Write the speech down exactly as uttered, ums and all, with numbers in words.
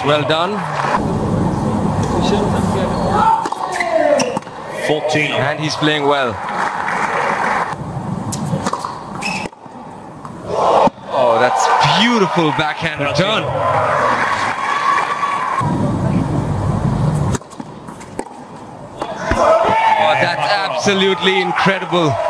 Well done. fourteen. And he's playing well. Oh, that's beautiful backhand return. Oh, that's absolutely incredible.